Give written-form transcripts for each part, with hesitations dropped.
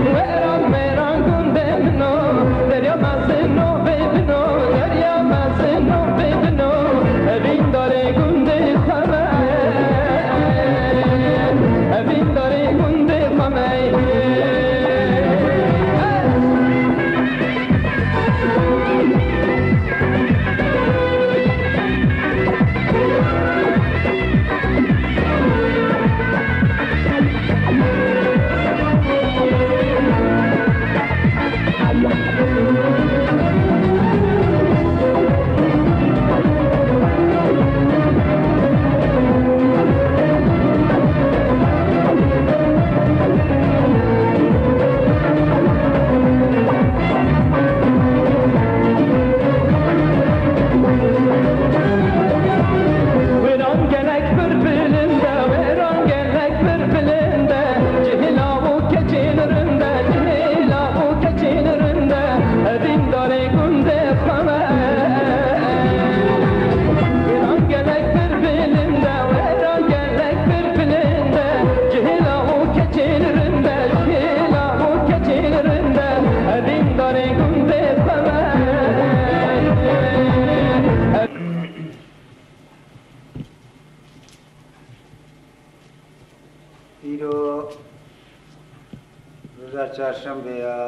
چهارشنبه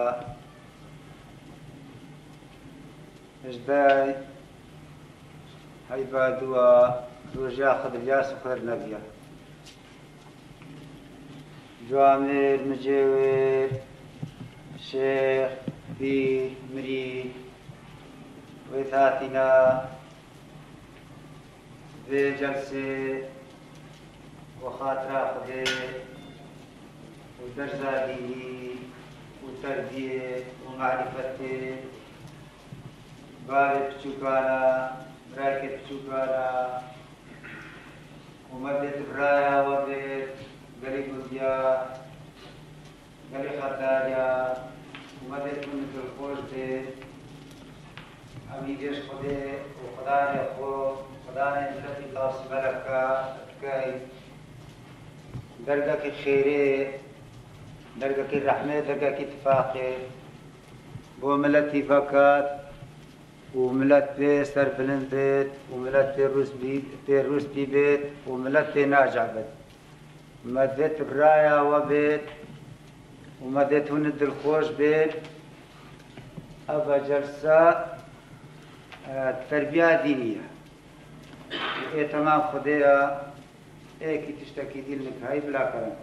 اجدای هیبادوا روژا خدریاس و خدر نبیا جوامر مجاور شيخ بير مريد وثاتنا ذي جلسة وخاطرة خدي ودرزة ديني وتربية ومعرفة بارك بچوكانا براكت بچوكانا ومدت برايا وبيت قلي قديا قلي خطايا ومدت من الخوش دي أميدش خدي وخداني أخو خداني ملتي تاص ملكا أتكاي درجة خيري درجة الرحمة درجة اتفاقي بو ملتي فكات وملت سر بلند بيت وملت روس بي بيت وملت ناجع بيت مدت برايا وبيت ومدت هند الخوش بيت أبا جلسة تربية دينية إيه تمام خديها إيه كي تشتكي دي لك هاي بلا كلام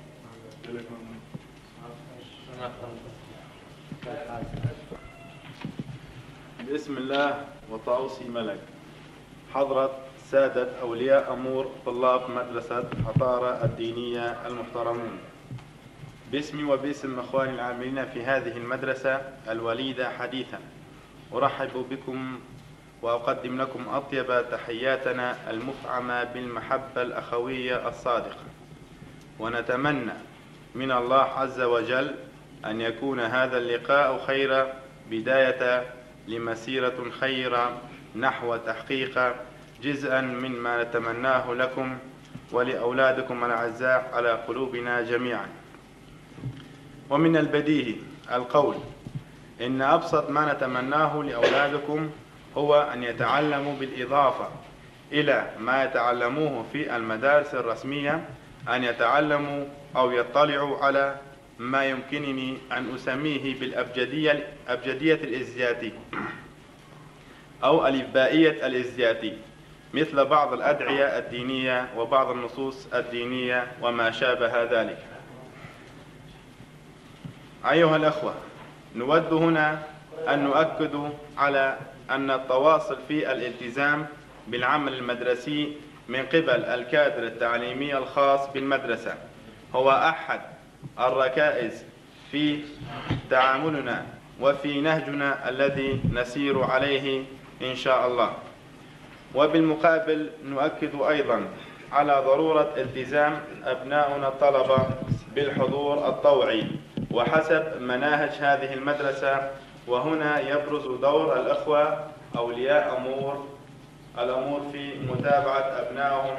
بسم الله وطاوسي ملك حضرة سادة أولياء أمور طلاب مدرسة عطارة الدينية المحترمون، باسمي وباسم إخواني العاملين في هذه المدرسة الوليدة حديثا أرحب بكم وأقدم لكم أطيب تحياتنا المفعمة بالمحبة الأخوية الصادقة، ونتمنى من الله عز وجل أن يكون هذا اللقاء خير بداية لمسيرة خيرة نحو تحقيق جزءا مما نتمناه لكم ولأولادكم الأعزاء على قلوبنا جميعا. ومن البديهي القول إن أبسط ما نتمناه لأولادكم هو أن يتعلموا بالإضافة إلى ما يتعلموه في المدارس الرسمية، أن يتعلموا أو يطلعوا على ما يمكنني أن أسميه بالأبجدية الإزياتي أو الإبائية الإزياتي، مثل بعض الأدعية الدينية وبعض النصوص الدينية وما شابه ذلك. أيها الأخوة، نود هنا أن نؤكد على أن التواصل في الالتزام بالعمل المدرسي من قبل الكادر التعليمي الخاص بالمدرسة هو أحد الركائز في تعاملنا وفي نهجنا الذي نسير عليه إن شاء الله. وبالمقابل نؤكد أيضا على ضرورة التزام أبناؤنا الطلبة بالحضور الطوعي وحسب مناهج هذه المدرسة، وهنا يبرز دور الأخوة أولياء الأمور في متابعة أبنائهم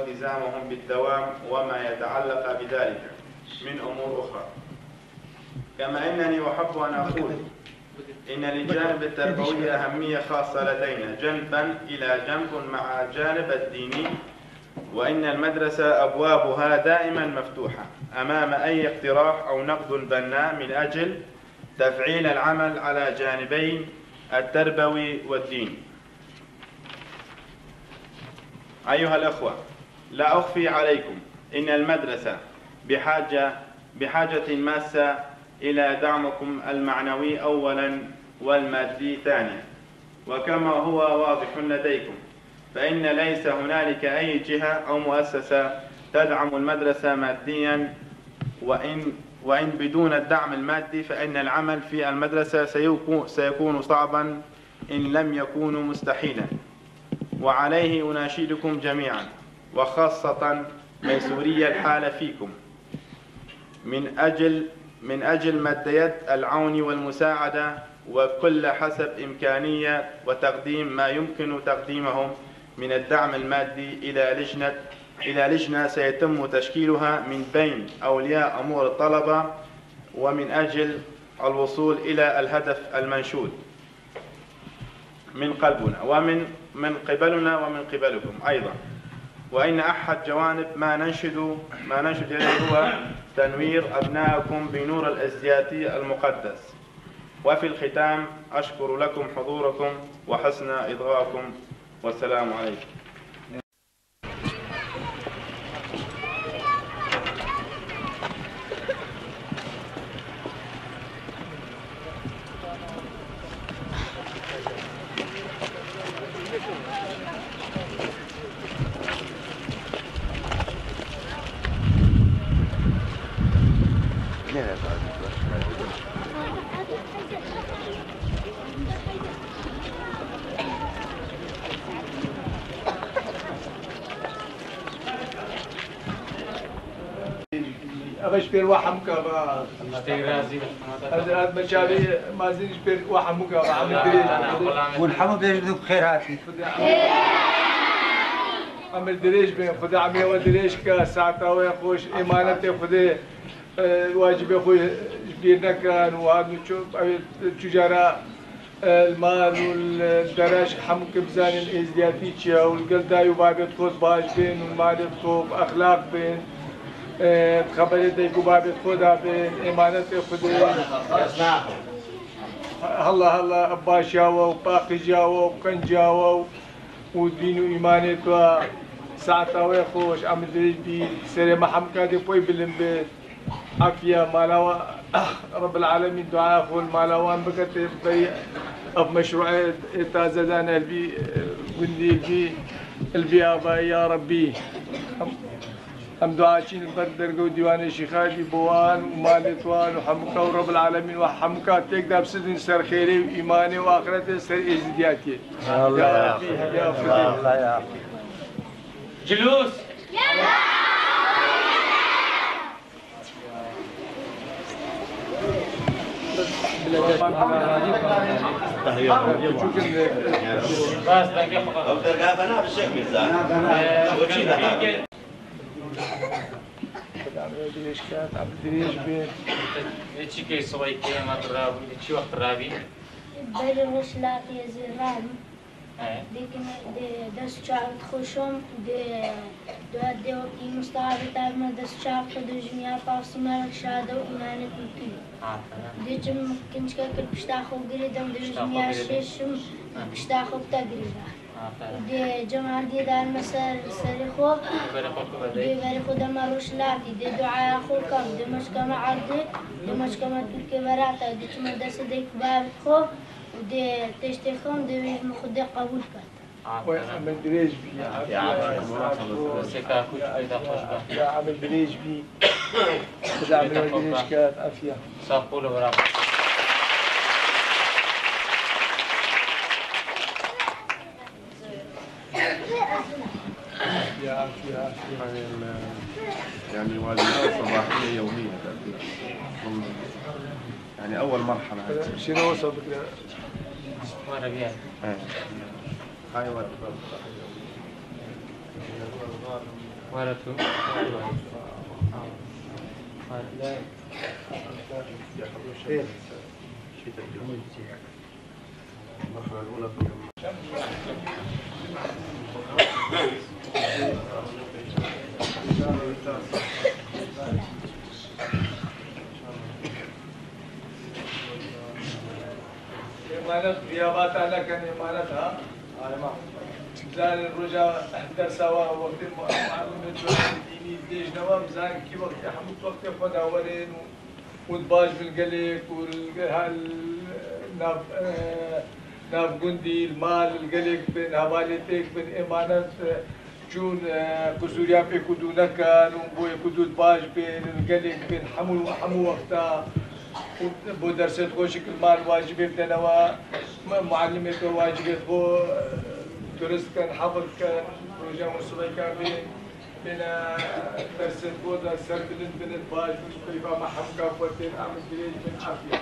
والتزامهم بالدوام وما يتعلق بذلك من أمور أخرى. كما أنني أحب أن أقول إن للجانب التربوي أهمية خاصة لدينا جنبا إلى جنب مع الجانب الديني، وإن المدرسة أبوابها دائما مفتوحة أمام أي اقتراح أو نقد بناء من أجل تفعيل العمل على جانبين التربوي والديني. أيها الأخوة، لا أخفي عليكم إن المدرسة بحاجة ماسة إلى دعمكم المعنوي أولا والمادي ثانيا. وكما هو واضح لديكم فإن ليس هنالك أي جهة أو مؤسسة تدعم المدرسة ماديا، وإن بدون الدعم المادي فإن العمل في المدرسة سيكون صعبا إن لم يكون مستحيلا. وعليه أناشدكم جميعا وخاصة ميسوري الحال فيكم من أجل مد يد العون والمساعدة، وكل حسب إمكانية وتقديم ما يمكن تقديمه من الدعم المادي إلى لجنة سيتم تشكيلها من بين أولياء أمور الطلبة، ومن أجل الوصول إلى الهدف المنشود من قلبنا ومن قبلنا ومن قبلكم أيضا. وإن أحد جوانب ما ننشد إليه هو تنوير أبنائكم بنور الازدياتي المقدس. وفي الختام أشكر لكم حضوركم وحسن إضاءتكم، والسلام عليكم. أبش بير واحد مكابا. هذا مشابه ما زينش بير واحد مكابا. عم الدريج. ونحمد بيجدوا بخير هاتي. عم الدريج بين خدا عم يود دريج كساعته ويخوش إيمانته خدا واجب يخوي بيرنا كان وهذا نشوف التجارة المال والدرج حمك بزان الإزدياتية والقلداي وبابت خود باش بين والمال خوف أخلاق بين خبرت ديكو بابت خدا بين إيمانته خدا هلا باشاوة وباقي جاوة وكن جاوة ودين وإيمانته ساعته ويخوش عم دريج بي سري محمكا دي بوي بالنبي عافية مالاوا رب العالمين دعاء خول مالاوان بكت بي أب مشروع تازدان البي ولي البي أبا يا ربي هم دعاء شين البردر جو ديوان الشيخادي بوان ومالي طوال وحمكا ورب العالمين وحمكا تقدر بسدن سر خيري وإيماني وآخرتي سر إزدياتي يا ربي يا الله. جلوس. دست شعر خوشم دو وقتی مستعارت آدم دست شعر خود جمعی پاسی مرد شاده و ایمانت مکی. دیجم کنچ که کل پشتاخو گریدم دو جمعی ششم پشتاخو تگریده. دی جمع دی دار مسر سری خوب دی بری خود مروش لاتی دی دعای خو کم دی مشکم عرضی دی مشکم ترکی براتا دی چم دست دی کباب خوب دی تشتی خون دی ویج خود قبول کرد. وعمل دريج بي يا عمل دريج بي خذ عمل دريج كات عافية صافولو برافو يا عافية يعني الواجبات الصباحية يومية تقريبا، يعني أول مرحلة. شنو وصل بك؟ مرة بيها هاي ورد ورد إيه. المرحلة الأولى في إمانة غيابات أنا كان إمانتها زان الرجاء احضر سوا وقت المعلم الديني ديج نوام زان كي وقت حمد وقت خدا ورين ودباج بالقلق ناف ناف جندي المال القلق بين هواليتك بين إمانة جون كسوريا في كدو نكان وبوي كدو دباج بين القلق بين حمو وقتها بو درست خوشك المال واجبه بتنوا معلمك واجبه بو درست كان حفظ كان رجع مصبي كان بين درست بو درست بين الباج كيف ما حمك فتين عمل جريج من عافيه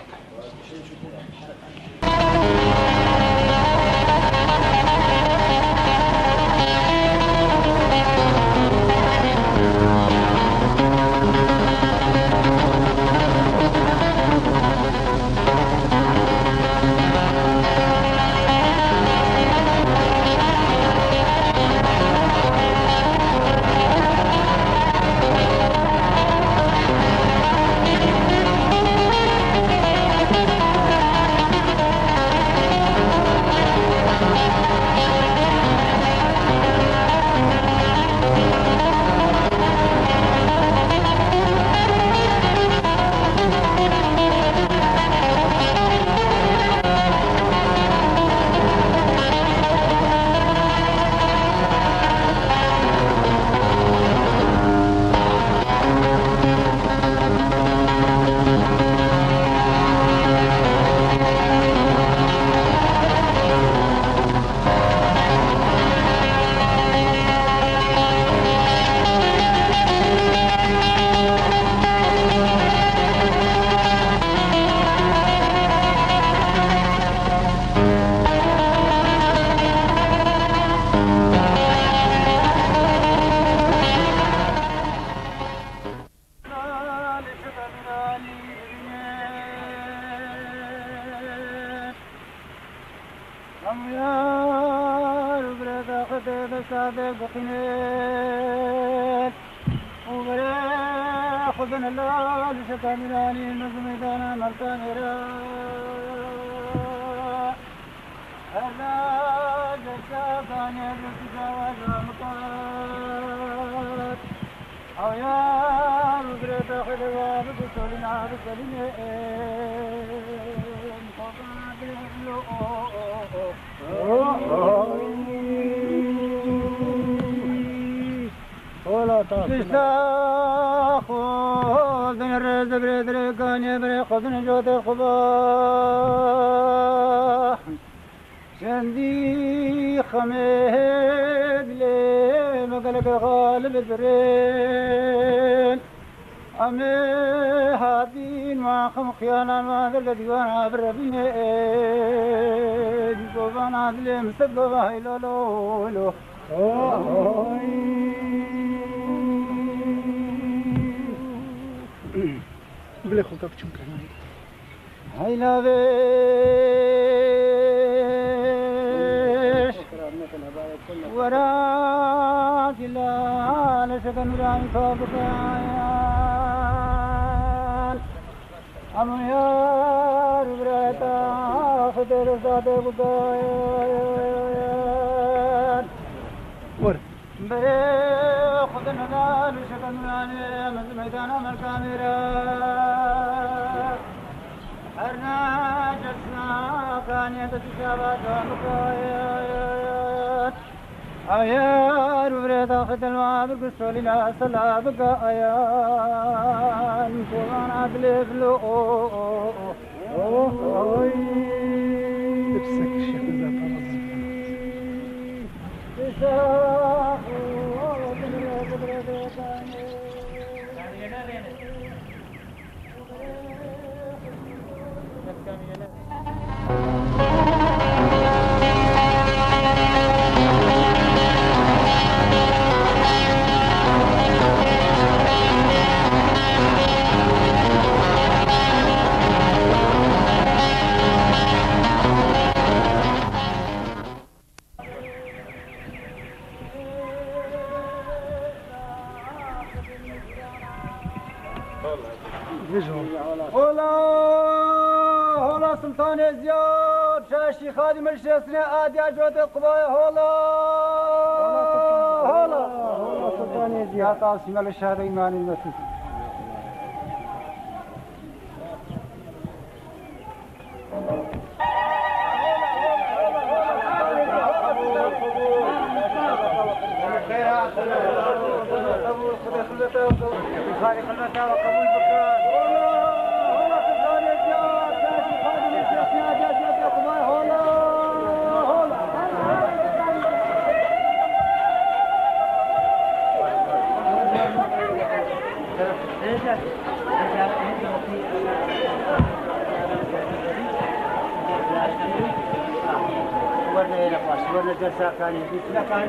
شاه سلطان زياد شاشي خادم الشيخنا آدي أجود القضايا هولا سلطان زياد عاصمة للشهر إيمان المسيح خالق المتاع وقبول بكار هولا سلطان زياد شاشي خادم الشيخنا آدي أجود القضايا هولا ورنا جلسة كان يجلس كان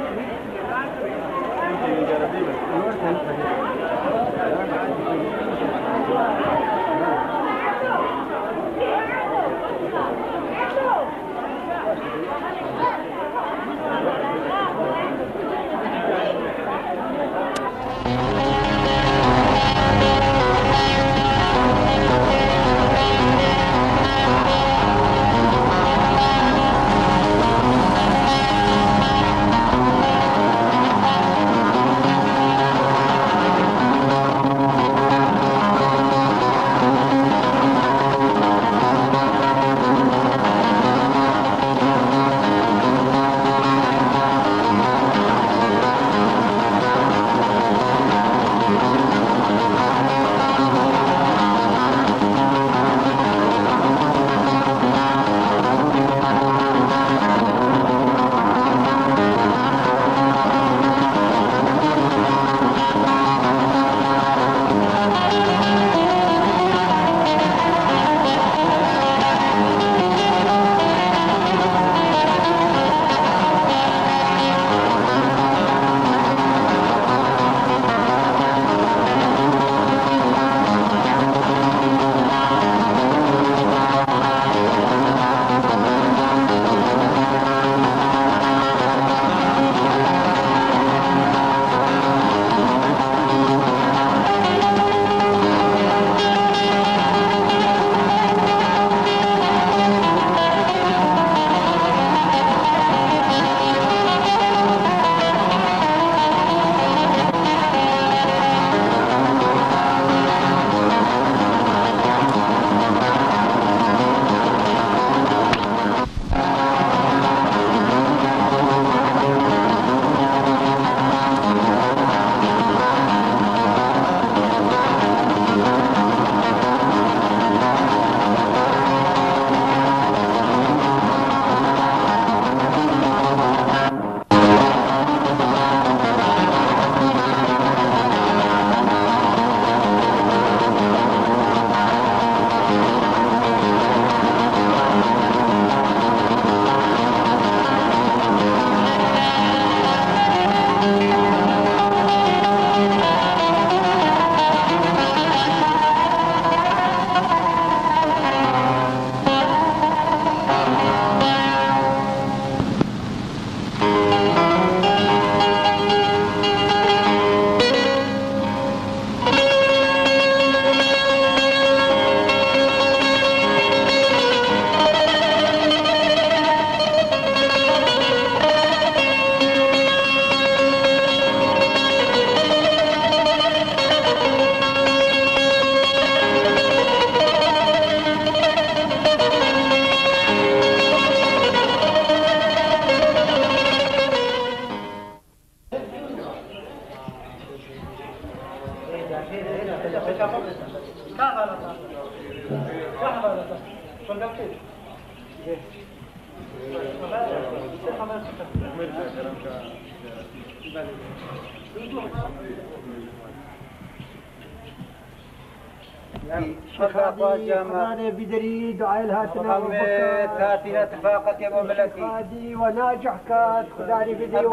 خذاني بدري دعاء الهاتنا هاتنا اتفاقك يا ابو ملكي خادي وناجح كات خذاني بدري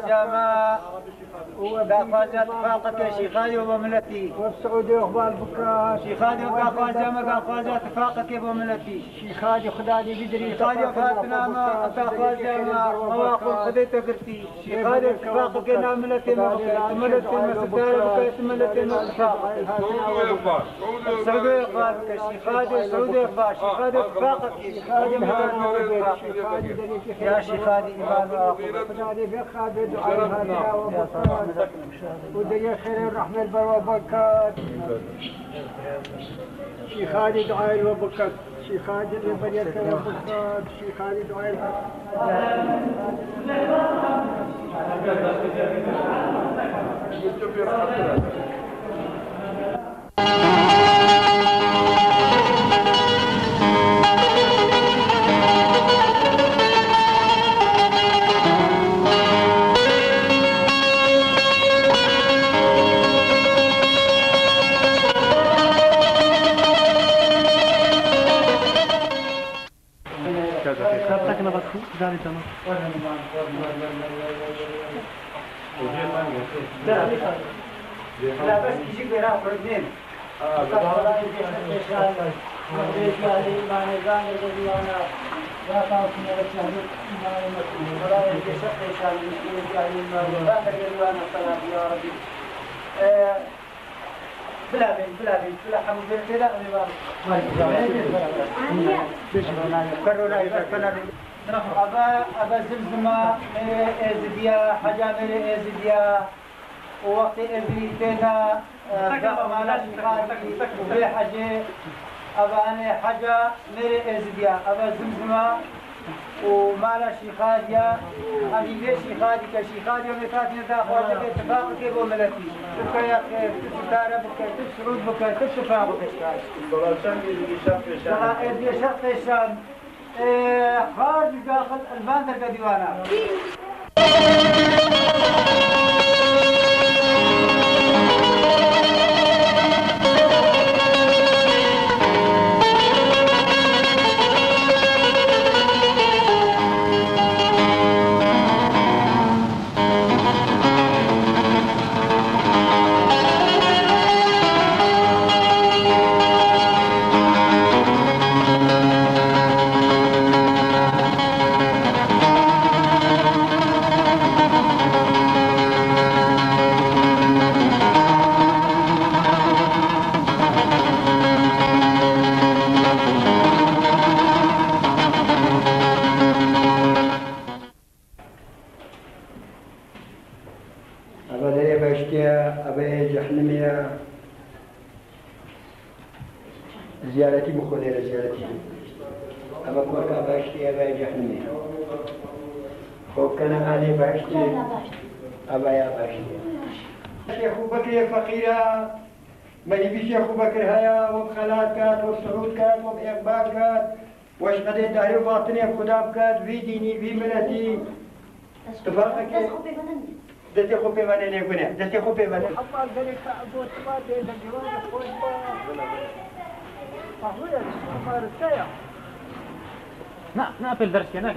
وناجح ودافع اتفاقك يا شيخاني وابو ملكي والسعودي واخبار بكات شيخاني وقافا جامع قافا اتفاقك يا ابو ملكي شيخاني خذاني بدري شيخاني وفاتنا ما قافا جامع مواقف خذيت قرتي شيخاني اتفاقك يا ملكي تملت المستار بكات تملت الاتفاق سعودي إقبال شيخادي سعودي إقبال شيخادي اتفاقك شيخادي يا شيخادي إقبال خداني بخاد دعاء هاتنا وبركات ودنيا خير الرحمة البر وبركات شيخادي دعاء وبركات شيخادي البر خير وبركات شيخادي دعاء لا بس يجيك بينها فردين بلا بنت بلا بنت بلا حمد كذا أبا زمزمة إزديا حاجة ملي إزديا ووقت إزديتنا مالا شخاتي وفي حاجة أبا أنا حاجة ملي إزديا أبا زمزمة ومالا شيخاديا أبي ليش شيخادي كشيخاديا ومثاتنا داخل اتفاق كيف وملتي تبقى يا خير تستارة بك تسعود بك تتفاق بك إذا شق الشام خارج داخل الباندر كديوانا زيارتي مخولي زيارتي أبا كورك أباشتي أبا جهنمي خوب كان آلي باشتي أبا يا باشتي شيخ بكر فقيرة مجيبي شيخ بكر هيا وبخلات كات وبسعود كات وبإقبال كات واشقدي داري وباطني خداب كات في ديني في ملتي تفاقك دستي خوبي ماني نيكوني دستي خوبي ماني أبا ذلك أبو تبات إذا جوان خوش نقفل درس هناك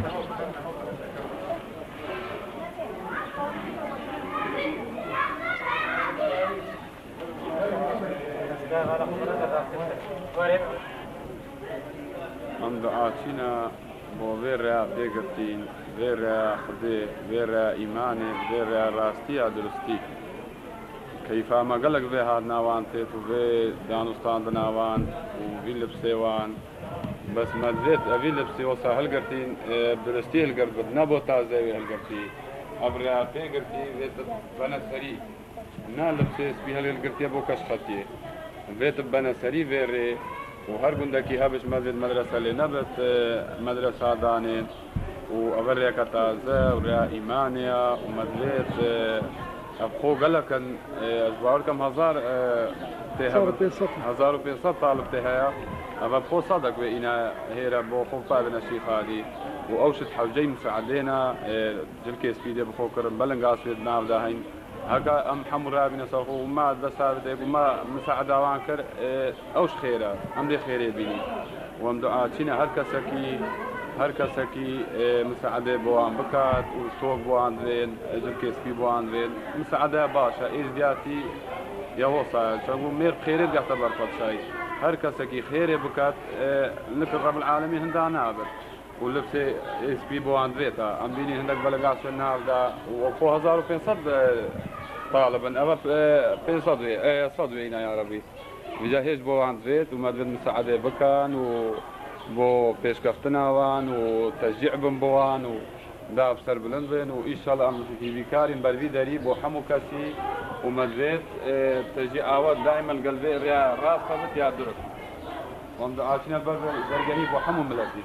ام دعاتنا بو فيرا بيغرتين فيرا خدي فيرا ايماني فيرا راستي درستي كيف ما قالك في هاد ناوان تيتو في دانستان دناوان وفي لبسيوان بس ما زيت افي لبسي وصا هالقرتين درستي هالقرت بدنا بوتا زي هالقرتي ابرا في قرتي زيت بنا سري نا لبسي سبي هالقرتي ابو كشختي بيت بنا سري فيري وهر قندكي هابش مسجد مدرسة لنبت مدرسة دانين وأبريا كتازة وريا إيمانيا ومدلت أبخو قلكن أجبار كم هزار تها 1500 طالب تها أبخو صدق بإنا هيرا بو خوفا بنا شيخالي وأوشت حوجي مساعدينا جلكي سبيدي بخو كرم بلنقاس في دناف داهين هكا ام حمرا بنا سوخو وما دسار ديك وما مساعدة وانكر اوش خيرا ام دي خيري بيني وام دعاتينا هر كسكي مساعدة بوان بكات وسوق بوان درين جلكيس بي بوان درين مساعدة باشا ايش دياتي يوصل شنو مير خيري بيعتبر فد شيء هر كسكي خيري بكات نكر رب العالمين هندا نابر ولبسي اس بي بو اندريتا ام بيني هندك بلغاس في النهار دا وفو 1500 طالبا ابا 500 صدوينا يا ربي بجهز بو عندريت ومدريد مساعدة بكان وبو بيشكفتناوان وتشجيع بوان ودا بسر بلند بين وإن شاء الله أمر في بيكارين بربي داري بو حمو كاسي ومدريد تشجيع آوات دائما القلبي ريا راس خبط يا درك وعند عاشنا برجاني بو حمو ملاتي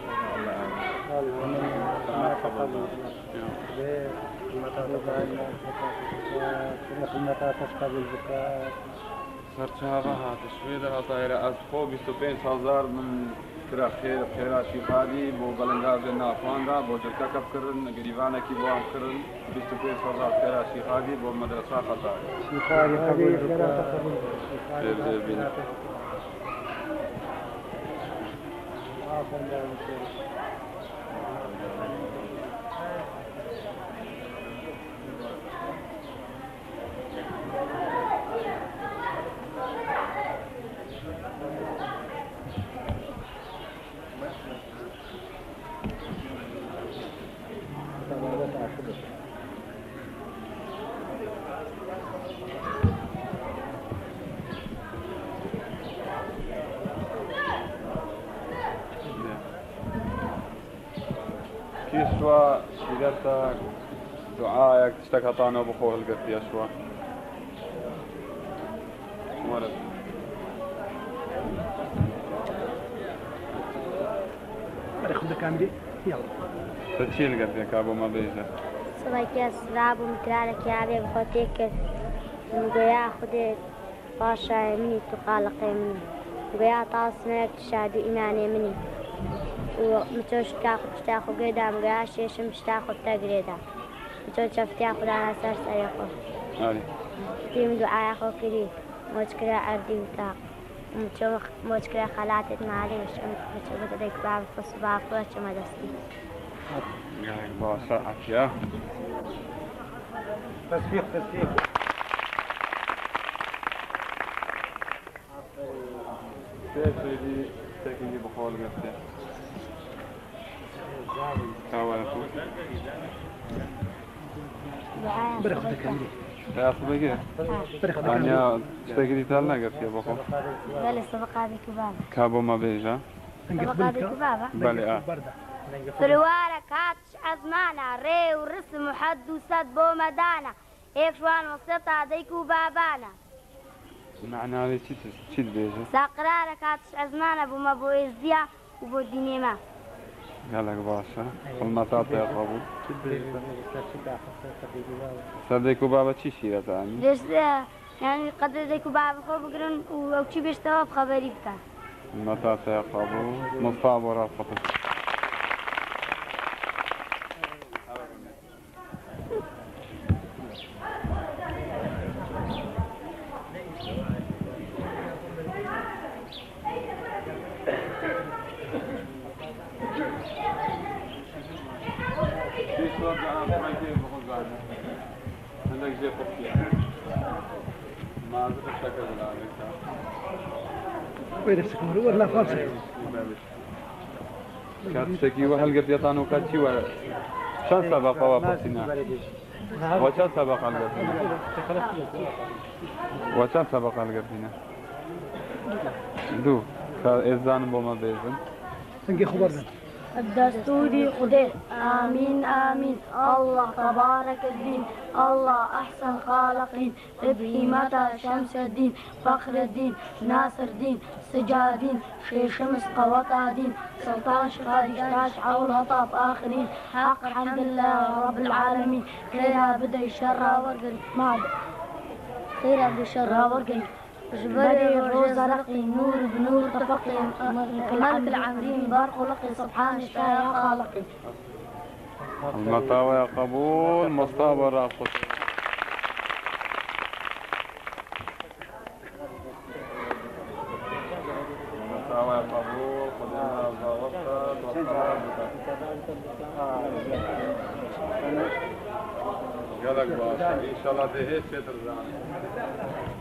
سرچاوها تشویدها طاهره از خو 25000 من کرا خیراشی خالی بو بلنداز نافواندا بو جرکا کردن گریوانه کی بو ام کردن 25000 خیراشی خالی بو مدرسه خطا شيخاري قبول كيشوا شجرتك دعائك تشتكى طانا بخوه القرد يشوا ورد خذك عندي يلا تشيل القرد يا كابو ما بيجا صباحك يا سراب ومكرارك يا عبي بخوتيك مقويا خدي باشا مني تقالق مني مقويا طاسمك تشاهدوا إيماني مني ومتوش تاخو قيدا مقويا شيشم تاخو تقريدا متوش تاخو دانا سرس أيقو هذه تيم دعاء أخو كريم موتكرا عردي وطاق موتكرا خلاتت معلي وش بدك باب فصباح فوش ما دستي يعني باشا عشيا تصفيق سيدي تكني بخول قرد كاوالكو برخذك عندي يا صبيكي أنا تشتكي تالنا قرد يا بخو بلي سبق هذه كبابة كابو ما بيجا سبق هذه كبابة بلي سروالك هاتش أزمانا ري ورسم وحد وسد بو مدانا إفوان وسطة ديكو بابانا معنى هذا شي بيجا ساقرارك هاتش أزمانا بو ما بو إزديا وبو دينيما قالك باشا المطاطا يا قبول صديكو بابا چی شیره تانی؟ ليش يعني قدر ديكو بابا خو بقرن وشي بيشتوا بخبري بكا المطاطا يا قبول مصاب ورا الخطر عندك زي خفية ما أزال الشكل ولا عليك وين السكمر ولا فالسة كاتشتكي وهل قد يطانو كاتشي ولا شان سبق وفصينا وشان سبق القربنا وشان سبق القربنا دو كإذان بوما بيزن تنقي خبرنا الدستوري قدر آمين آمين الله تبارك الدين الله أحسن خالقين ربحي متى شمس الدين فخر الدين ناصر الدين سجادين خير شمس قوطع دين سلطان شغادي اشتاش عول طاب آخرين حق الحمد لله رب العالمين خيرها بدأ شرها ورقل ما خيرها بدأ شرها ورقل جبري روز رقي نور بنور تفقي ملك العامرين بار خلقي سبحان الشاي خالقي المطاوى يا قبول مصطفى رافض المطاوى يا قبول خذنا ضغطت والصلاة قالك باشا ان شاء الله ده هيك ترجع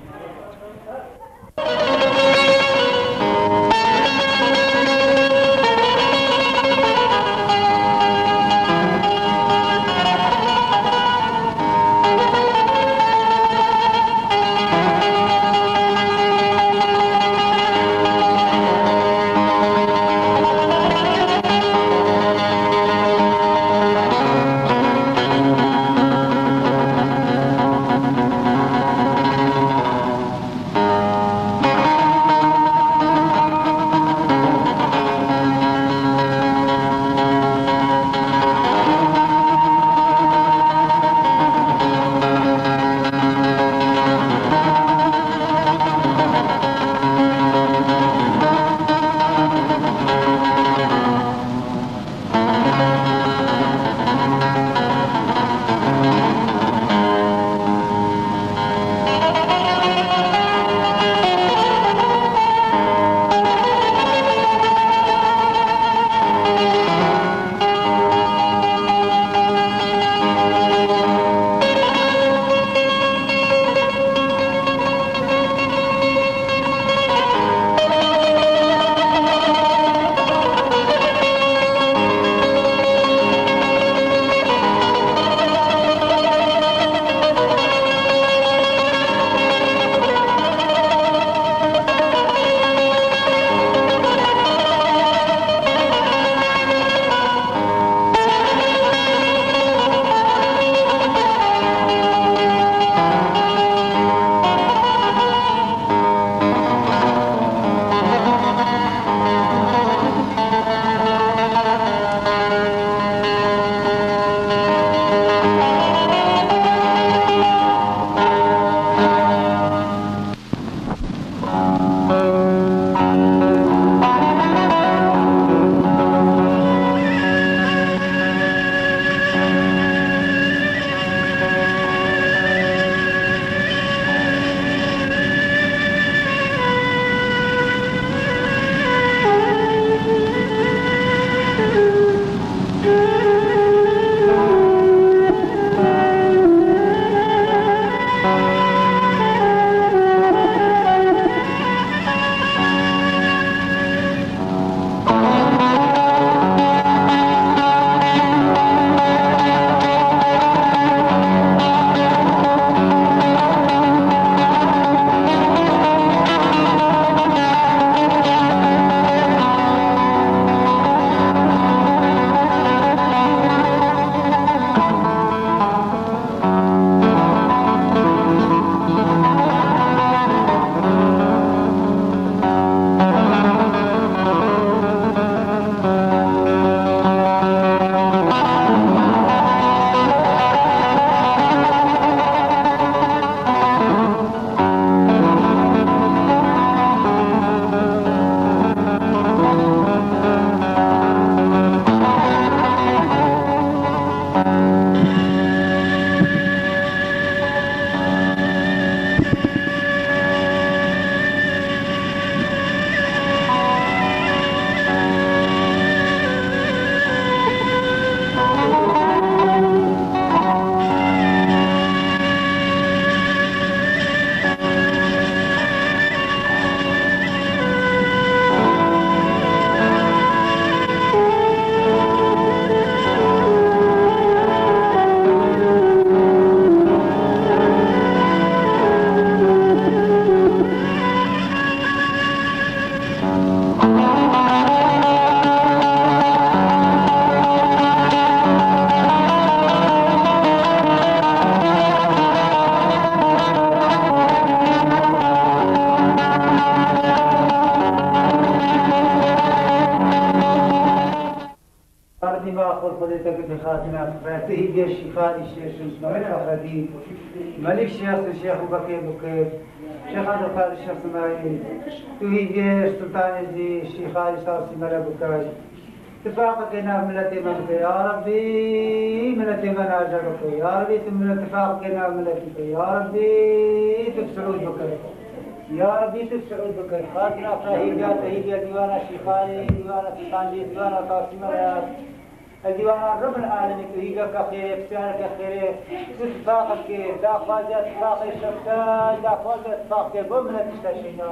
خاتمة أخذ خذيتك بخاتمة فاتي بيش خالي الشيخ اسماعيل الخديم ملك شيخ الشيخ بكير بكير شيخ عبد القادر الشيخ اسماعيل توهي بيش سلطان الزي الشيخ علي صارسي ملا بكاي اتفاقنا ملتي منك يا ربي ملتي من أجرك يا ربي ثم اتفاقنا ملتي يا ربي تبسعود بكير يا ربي تسعود بك خاتنا فهيجا تهيجا ديوانا شيخاني ديوانا سلطاني ديوانا قاسم الديوانا رب العالمين تهيجا كخير بسانك كخير تتفاقك داخوازي اتفاق الشفتاج داخوازي اتفاق بمنا تستشينا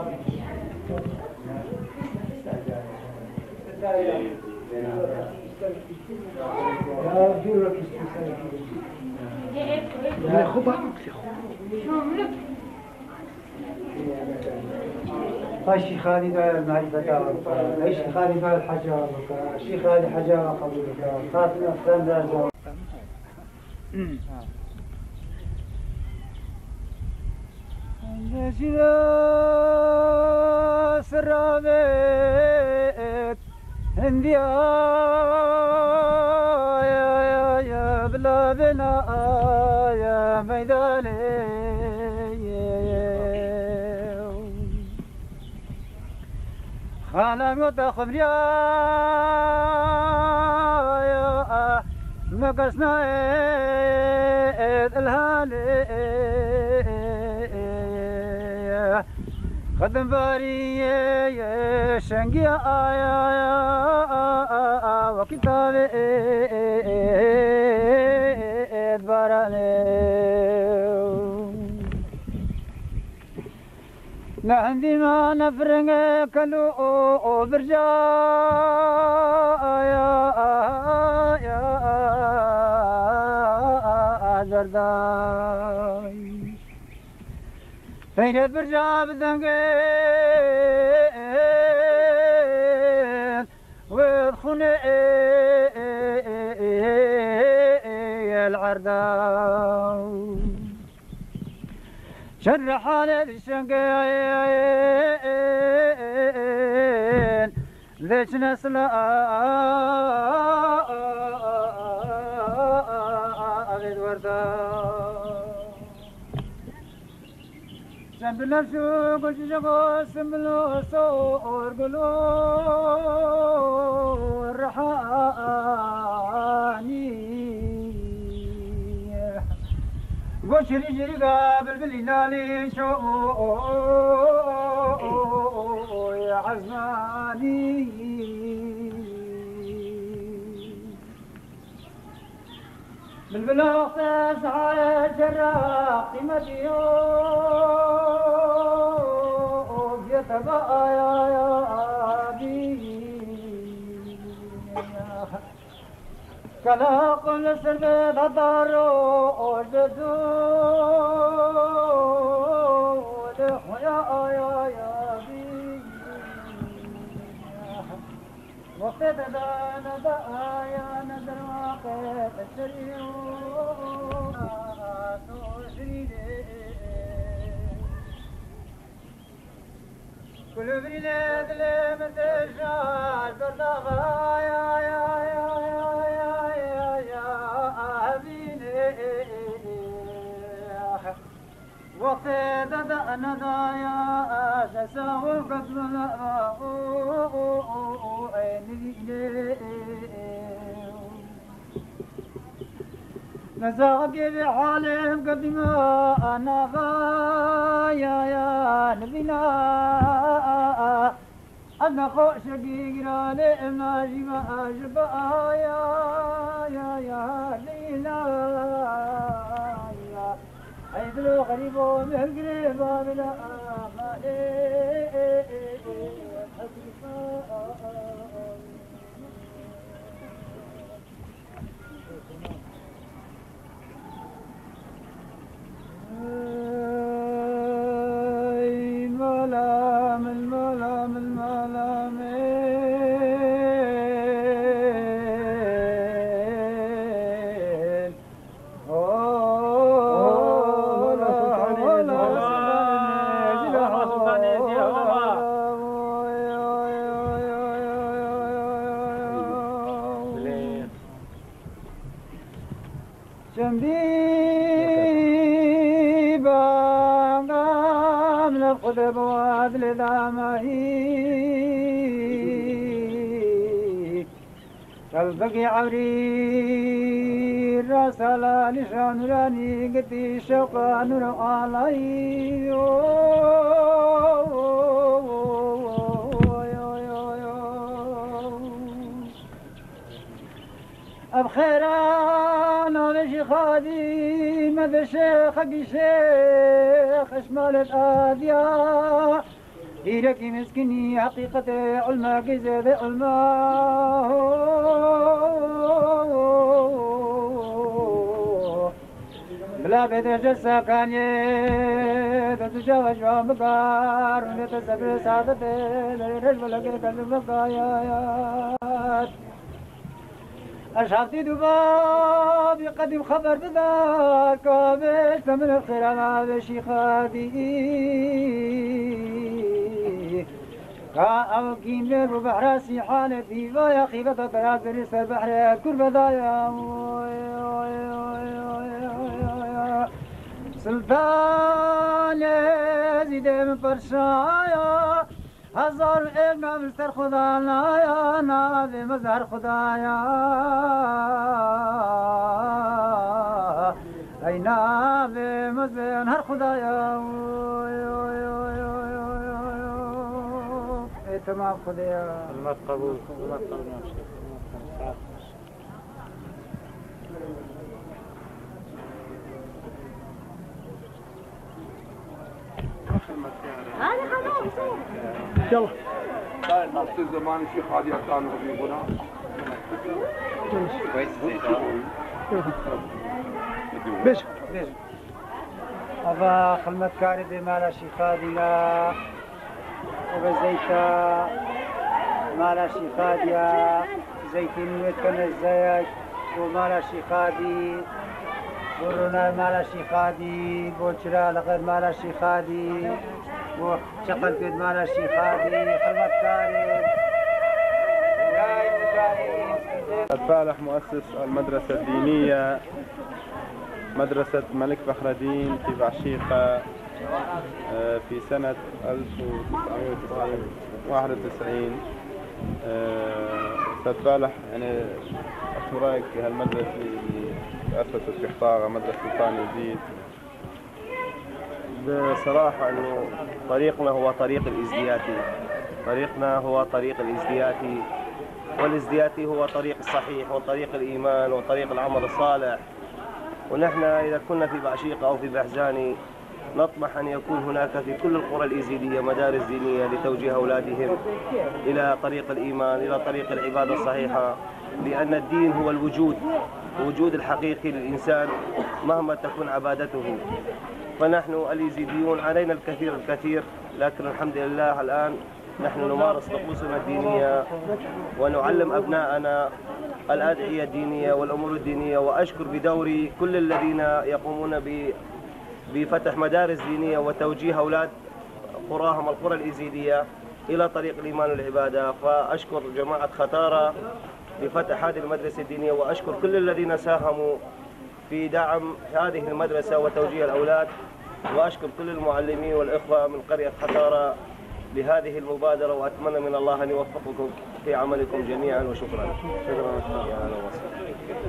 يا جورك استسلم يا خبا الشيخ خالد المعرفة الشيخ خالد الحجار الشيخ خالد الحجار قبولك خاتم أفلام ذا نجينا سرابت هنديا يا بلا بنا يا ميداني خانا متخم يا مقصنا الهالي خدم باري شنقيا وكتابي باراني نهندي ما نفرنج كلو برجا يا زرداي فين برجا بدنجل وخني العرداو شر حال الشنقين ليش نسلا أبد وردا سنبلا شو قلت جبو سنبلو صور قلو الرحاني وشري جري قابل بالليالي شو يا عزماني بالبلاغ تسعى جراح قيمتي يتبقى يا أبي كلا قل سرد دارو جدو يا بي وقت دانا يا نظر وقت الشريو كل بريد لم تشعر بالضغا يا وقت دانا يا تساوي قبل نزاقي بحالهم قدما أنا غايا يا نبينا أنا خوش قيقرا لإما جيما أجبا يا لينا عيدلو غريبو من قريبا بلا الملام الملام الملام جنبي بانغام لفقد بوادل دامهي قلبك عوري راس على لسان راني قدي شوقا نور علي أبخيران على شيخادي ماذا شيخ حقي شيخ أشمال الأدياء إيرك مسكني حقيقة علمك زاد علماء بلا بيت جسا كان تتجاوز ومقار ونتسبر سعادة لرجل لك كذب بقايات أشهد دباب يقدم خبر بذاك وابش فمن الخير على شيخاتي كأو كيمير وبحراسي حالتي ويا خيبة طراز رسل البحر كربة ضايا سلطان زيد من فرشايا هزار ابن مستر خدانا يا نادي مزهر خدايا اي نادي مزهر خدايا اي تمام خدايا كلمات قبول يلا نفس الزمان الشيخ هادي كان يقولها بيش أبا خلمت كاري بمالا شيخادنا وبزيتا مالا شيخاديا زيتين ويتكن الزيت ومالا شيخادي ورونا مالا شيخادي بوشرا لغير مالا شيخادي وشقل كد مالا شيخادي خلمت كاري الفالح مؤسس المدرسة الدينية مدرسة الملك فخر الدين في بعشيقة في سنة 1991. أستاذ فالح يعني شو رأيك في هالمدرسة اللي تأسست في حطارة مدرسة سلطان يزيد؟ بصراحة أنه طريقنا هو طريق الازدياتي، طريقنا هو طريق الازدياتي، والازدياتي هو طريق الصحيح وطريق الإيمان وطريق العمل الصالح. ونحن إذا كنا في بعشيقة أو في بحزاني نطمح أن يكون هناك في كل القرى الإيزيدية مدارس دينية لتوجيه أولادهم إلى طريق الإيمان، إلى طريق العبادة الصحيحة، لأن الدين هو الوجود الحقيقي للإنسان مهما تكون عبادته. فنحن الإيزيديون علينا الكثير، لكن الحمد لله الآن نحن نمارس طقوسنا الدينية ونعلم أبناءنا الأدعية الدينية والأمور الدينية. وأشكر بدوري كل الذين يقومون بفتح مدارس دينية وتوجيه أولاد قراهم القرى الإيزيدية إلى طريق الإيمان والعبادة. فأشكر جماعة ختارة بفتح هذه المدرسة الدينية، وأشكر كل الذين ساهموا في دعم هذه المدرسة وتوجيه الأولاد، وأشكر كل المعلمين والإخوة من قرية ختارة لهذه المبادرة، وأتمنى من الله أن يوفقكم في عملكم جميعا، وشكرا. يا أهلا وسهلا.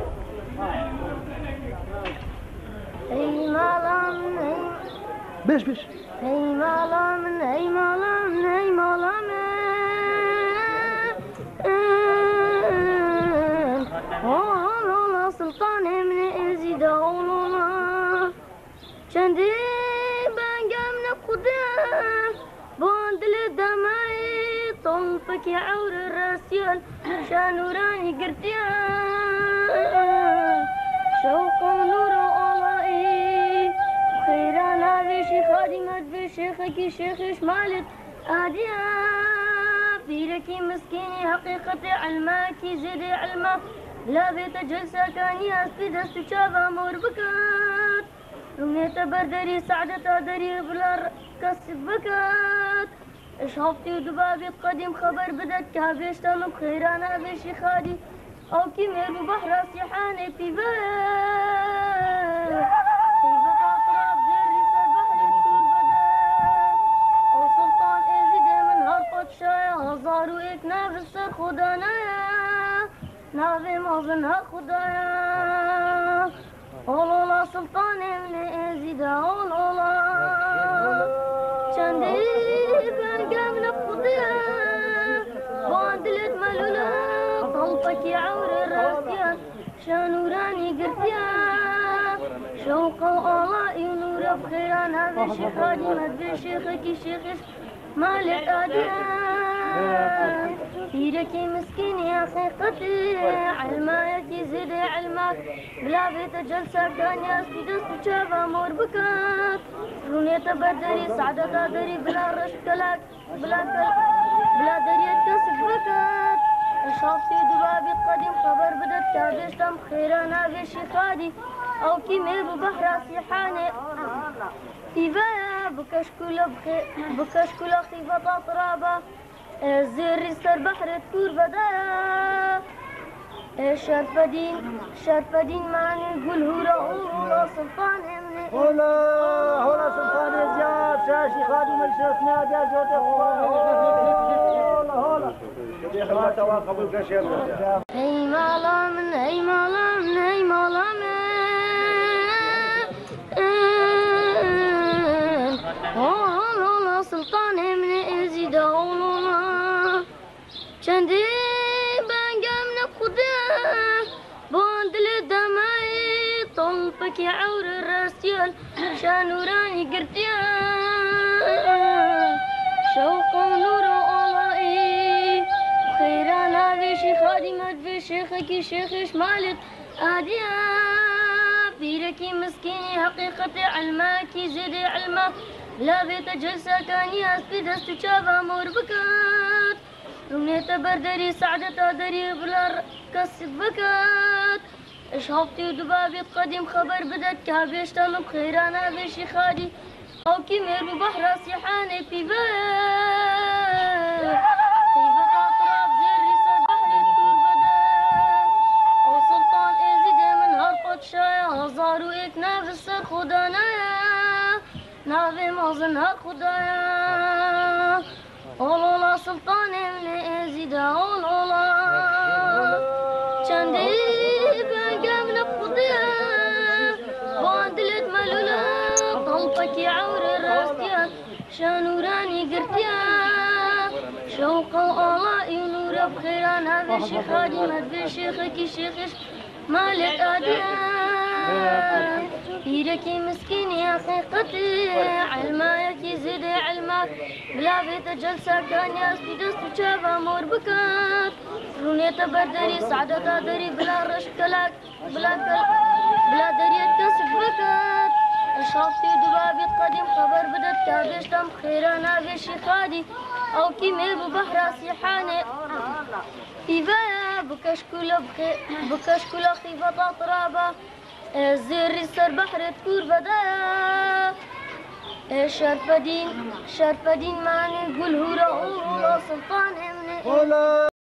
بيش هي مالا من سلطان من يزيد أولونا شندي بانجا من قدام باندل دماي طنفك عور الرسيل شانوراني قرتيان شوق نور الله خيرانا بشي خادمت بشيخك شيخ شمالت أهديا بيركي مسكيني حقيقة علماكي زيد علمك لا بيت جلسة كاني أسفد استشافة مربكات رميت بردري سعدة دري بلا كسب بكات اشهفتي دبابي قديم خبر بدت كابيش تمك خيرانا بشي خادي أو كيمير بحر سيحاني في بات شایا هزار و یک نو سر خدا نیا نو مازنها خدایا اولا سلطان ابن ازیدا اولا چندی برگم نخدیا باندلت ملولا طلبك عور الراسيان شانوراني قرتيا شوق الله ينور بخيران هذا الشيخ هادي مد شيخك شيخش مالك آديان هيركي مسكين يا خيقتي علماك يزيد علمك بلا بيت جلسة كان ياسكي دست شابا مور بكات روني تبدري سعادة دري بلا رشكلك بلا دريت كسب بكات شافتي دبابي قديم خبر بدت كابشتم خيرانا بشي خادي او كيمي ببحر سيحاني إيفايا بكشكول خيفة طرابة زير سر بحر تكور بدايا شرفدين معني قول هولا سلطان امني هولا سلطان الزياد شاشي خادم الشيخ نادي جوتي هولا ما تواقب الكشف هي مالا من هي مالا من هي مالا من هولا سلطان امني ازيد هولا چندی بانگم نخوده باندل دمای طلبك عور الرسيال شانوراني قرتيا شوق نور الله خيرانا في شيخ خادمات في شيخك شيخش مالك آديا بيركي مسكيني حقيقة علمك زيد علمك لا بيت جلسة كان ياسبي دست شابا مور بكات رميت بردري سعدة دري بلا كسب بكات اشهبتي دبابي قديم خبر بدت كابيشتم بخيرانا بشي خادي او كيمير ببحر سيحاني في بال طيبة اطراف زير صد بحر التور بدا او سلطان ازيد من هرقط شايا هزار ويك نافس سر خدانايا نافي مازنها خدايا اولا سلطان ابن ازيد اولا چندی بانگم نخدیا باندلت ملولا طلبك عور الراسيان شانوراني قرتيا شوق الله ينور بخيران هذا الشيخ هادي مد شيخك شيخش مالك آديان هيركي مسكين يا خيقتي علماك يزيد علمك بلا بيت جلسة كان ياسكي دست شابا مور بكات روني تبردري سعادة دري بلا رشكلك بلا دريت كسب بكات شافتي دبابي قديم خبر بدت كابشتم خيرانا بشي خادي او كيمي ببحر سيحاني إيفايا بكشكول خيفة طرابة زير سر بحر تكور بدايا شرفدين معني قول هولا سلطان امني